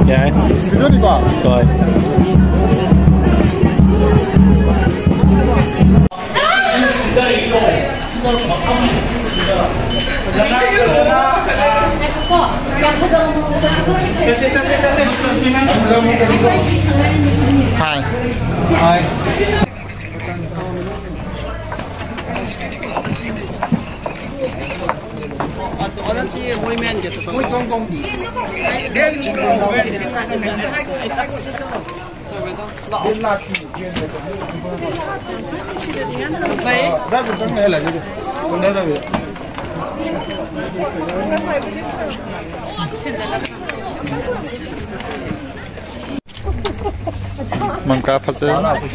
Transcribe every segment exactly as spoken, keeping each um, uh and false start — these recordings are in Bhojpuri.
Dạ. Cái nước đi vào. Rồi. Hai. Hai. Mangga 파제.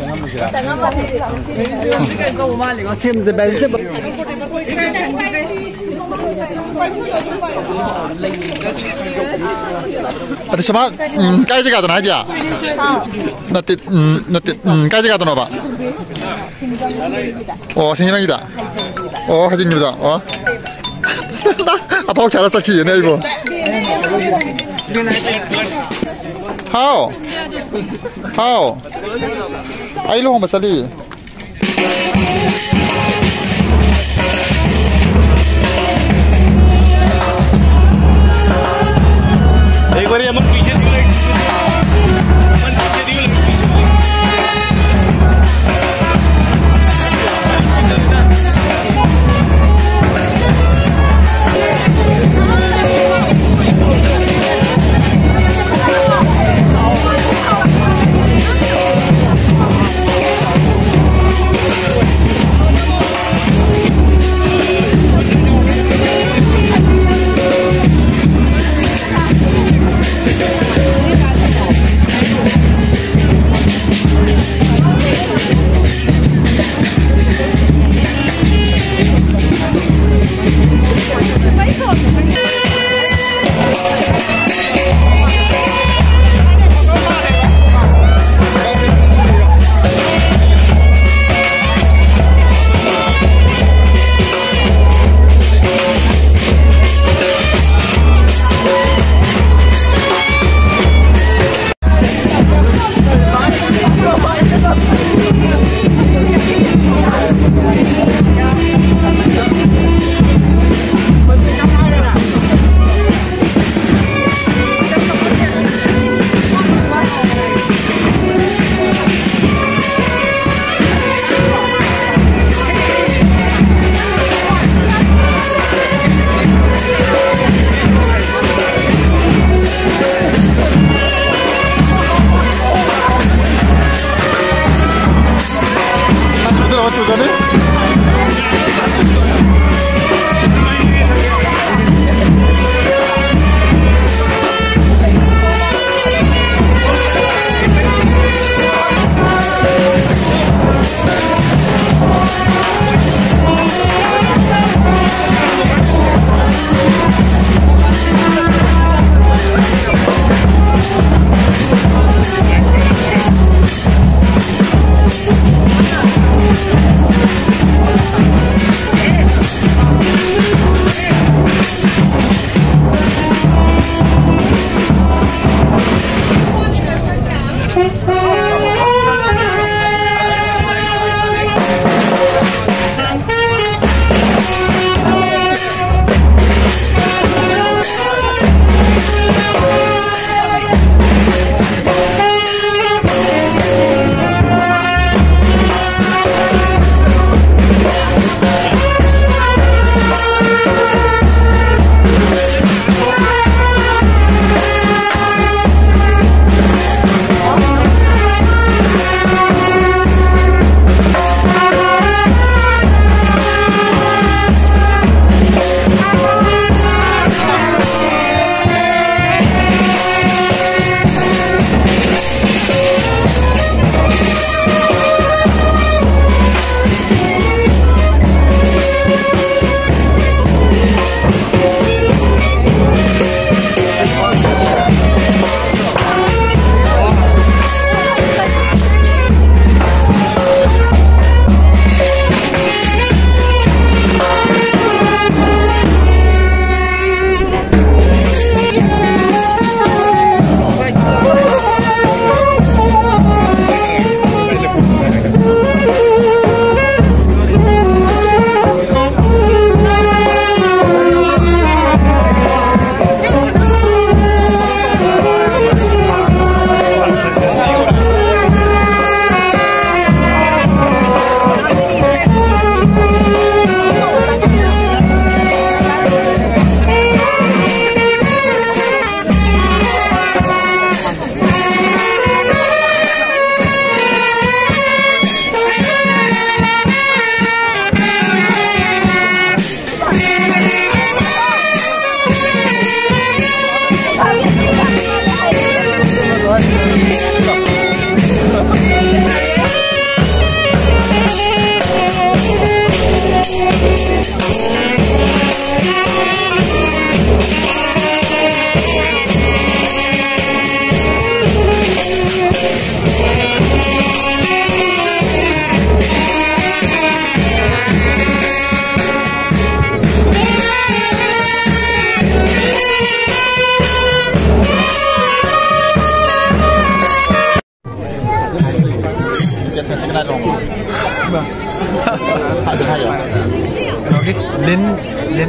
ada sama kai jaga tuh aja nanti nanti kai jaga tuh apa oh sini lagi dah oh haji nih dah oh apa kau cara sakit ya nih ibu how how ayo lu mau masali एक बार अमन पीछे दियो लाइट अमन पीछे दियो लाइट पीछे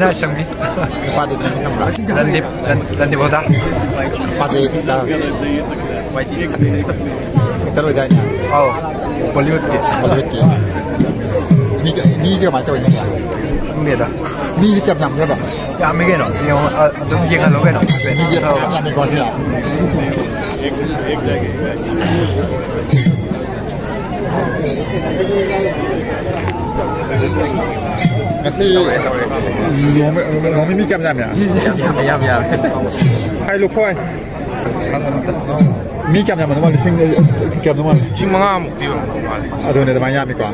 Ina Shambi. Padu tu ni apa? Landip, landip Hoda. Padu dah. Whitey. Terus dah ni. Oh, Bollywood ke? Bollywood ke? Ni ni juga macam ni. Ni dah. Ni siapa yang siapa? Ya, mereka no. Yang tu dia kan logo no. Ni siapa yang ni kau siapa? Nasi lomi lomi mi siapa yang? Ya, ya. Haiลูกพ่อยมีแกมยังมันว่าชิงแกมมันชิงมังงามดีว่ะอ่ะตัวเนี่ยทำไมยากมีกว่า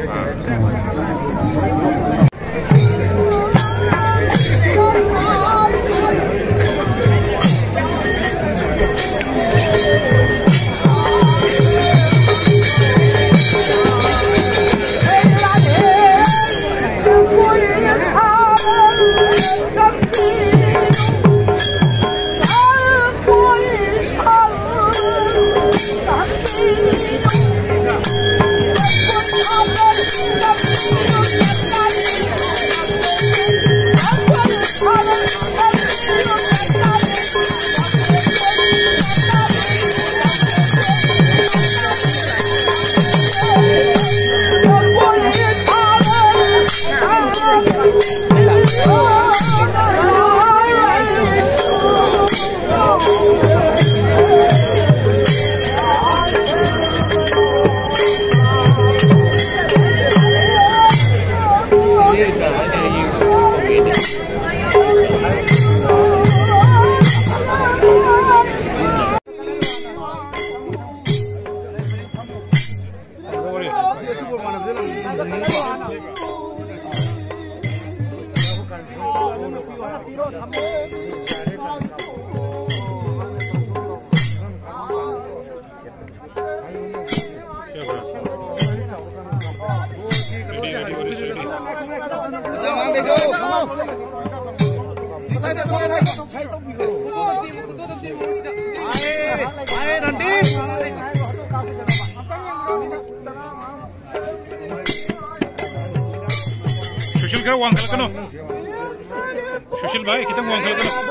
Sushil kau uang kalau kena. Sushil baik kita uang kalau kena.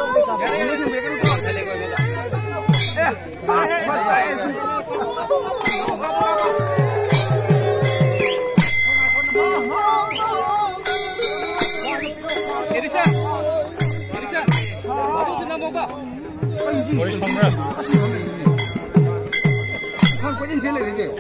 Irisa, Irisa, babu tu nama apa? Boris Pamra. Kau kau ni siapa ni?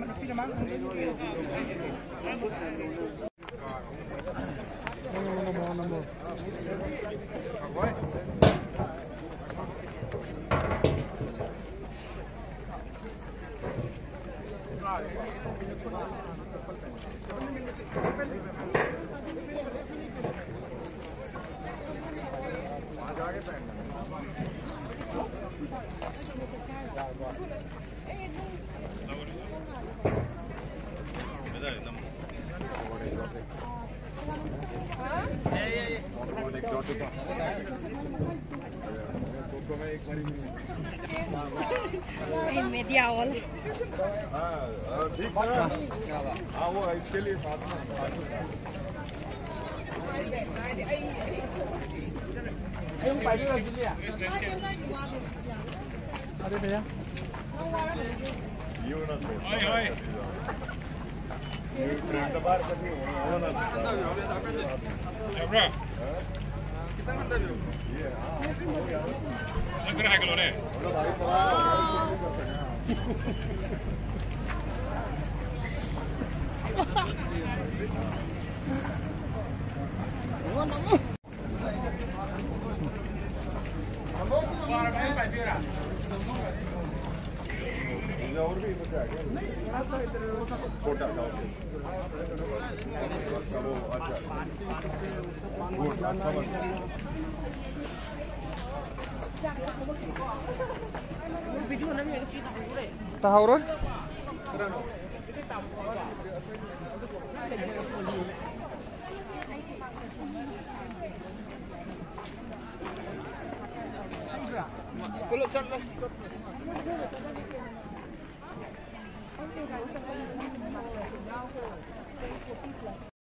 media all. ठीक है हाँ वो इसके लिए साथ में अरे भैया ये ना तो हाय हाय ये ट्रेंड बार कभी होना ना एब्रा कितना घंटा भी ये हां संकर है किलो ने वो नमो और भी मजा आ गया छोटा सा चलो अच्छा गुड समझ tahu rồi Kalau cara